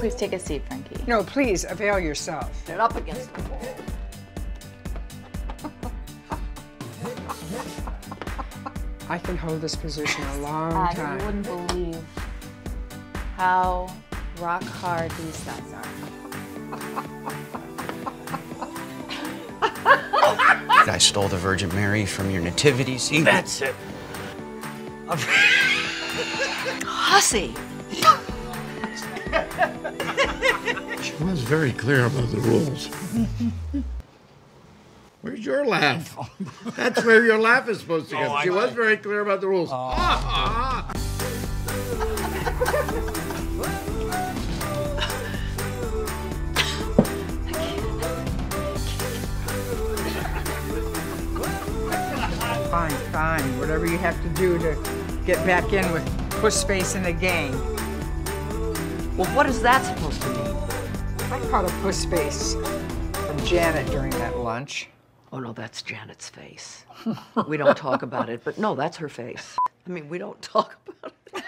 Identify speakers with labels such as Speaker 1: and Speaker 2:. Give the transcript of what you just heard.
Speaker 1: Please take a seat, Frankie.
Speaker 2: No, please, avail yourself.
Speaker 1: Get up against the wall.
Speaker 2: I can hold this position a long time.
Speaker 1: You wouldn't believe how rock hard these sets are.
Speaker 3: I stole the Virgin Mary from your nativity scene.
Speaker 4: That's it.
Speaker 1: Hussy!
Speaker 5: She was very clear about the rules. Where's your laugh? That's where your laugh is supposed to go. She was very clear about the rules.
Speaker 2: Fine, fine. Whatever you have to do to get back in with Puss Face and the gang.
Speaker 4: Well, what is that supposed to mean?
Speaker 2: I caught a Puss Face from Janet during that lunch.
Speaker 4: Oh, no, that's Janet's face. We don't talk about it, but no, that's her face. I mean, we don't talk about it.